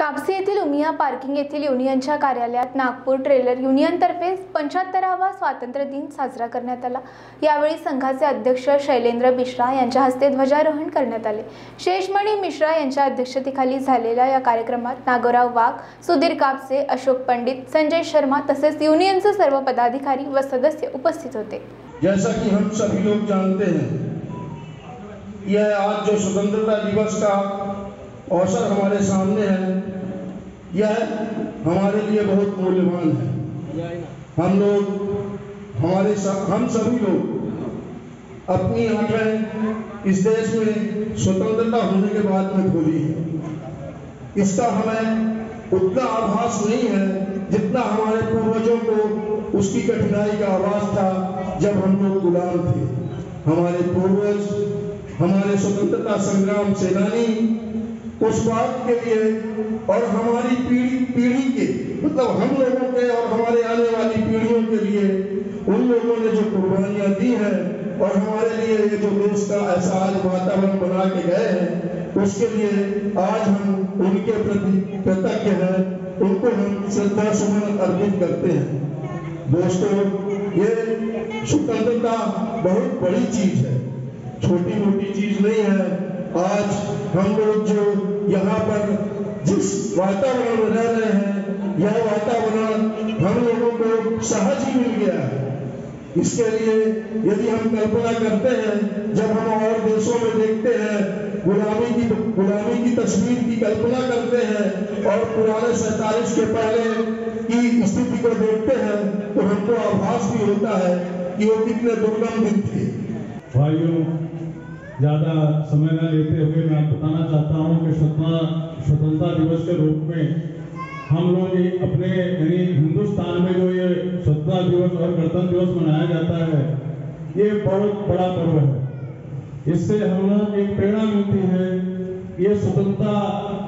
कापसी येथील उमिया पार्किंग येथील युनियनच्या कार्यालयात नागपूर ट्रेलर युनियनतर्फे 75वा स्वातंत्र्य दिन साजरा करण्यात आला। यावेळी संघाचे अध्यक्ष शैलेंद्र मिश्रा यांच्या हस्ते ध्वजारोहण करण्यात आले। शेषमणी मिश्रा यांच्या अध्यक्षतेखाली झालेल्या या कार्यक्रमात नागोराव वाघ, सुधीर कापसे, अशोक पंडित, संजय शर्मा तसेच युनियनचे सर्व पदाधिकारी व सदस्य उपस्थित होते। जैसा कि हम सभी लोग जानते हैं, यह आज जो स्वतंत्रता दिवस का अवसर हमारे सामने है, यह हमारे लिए बहुत मूल्यवान है। हम सभी लोग अपनी आंखें इस देश में स्वतंत्रता होने के बाद में खोली है। इसका हमें उतना आभास नहीं है जितना हमारे पूर्वजों को उसकी कठिनाई का आभास था जब हम लोग गुलाम थे। हमारे पूर्वज, हमारे स्वतंत्रता संग्राम सेनानी उस बात के लिए और हमारी पीढ़ी के मतलब हम लोगों के और हमारे आने वाली पीढ़ियों के लिए उन लोगों ने जो कुर्बानियां दी हैं और हमारे लिए ये जो देश का ऐसा आज वातावरण बना के गए हैं, उसके लिए आज हम उनके प्रति कृतज्ञ हैं, उनको हम श्रद्धा सुमन अर्पित करते हैं। दोस्तों, ये स्वतंत्रता बहुत बड़ी चीज है, छोटी मोटी चीज नहीं है। आज हम लोग जो यहाँ पर जिस वातावरण में रह रहे हैं, यह वातावरण हम लोगों को सहज ही मिल गया है। इसके लिए यदि हम कल्पना करते हैं, जब हम और देशों में देखते हैं, गुलामी की तस्वीर की कल्पना करते हैं और पुराने 47 के पहले की स्थिति को देखते हैं, तो हमको आभास भी होता है कि वो कितने दुर्गम दिन थे। भाइयों, ज़्यादा समय न लेते हुए मैं बताना चाहता हूँ कि स्वतंत्रता दिवस के रूप में हम लोग अपने यानी हिंदुस्तान में जो ये स्वतंत्रता दिवस और गणतंत्र दिवस मनाया जाता है, ये बहुत बड़ा पर्व है। इससे हम लोग को एक प्रेरणा मिलती है। ये स्वतंत्रता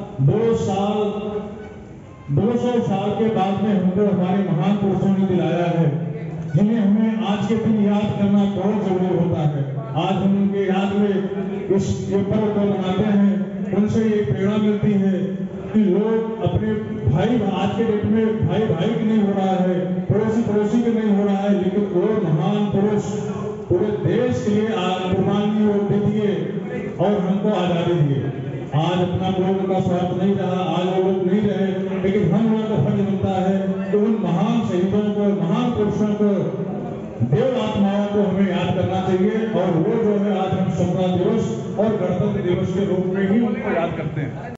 200 साल के बाद में हमको हमारे महान पुरुषों ने दिलाया है, जिन्हें हमें आज के दिन याद करना बहुत जरूरी होता है। आज हम उनके याद में इस पर्व को मनाते हैं। उनसे ये प्रेरणा मिलती है कि लोग अपने भाई, आज के डेट में भाई की नहीं हो रहा है, पड़ोसी के नहीं हो रहा है, लेकिन वो महान पुरुष पूरे देश के लिए कुर्बानी दिए और हमको आजादी दिए। आज अपना लोगों का स्वार्थ नहीं रहा, आज वो लोग नहीं रहे, लेकिन हम लोगों को फर्ज बनता है कि उन महान शहीदों को, महान पुरुषों को, देव आत्माओं को हमें याद करना चाहिए। और वो जो है आज हम स्वतंत्रता दिवस और गणतंत्र दिवस के रूप में ही उनको याद करते हैं।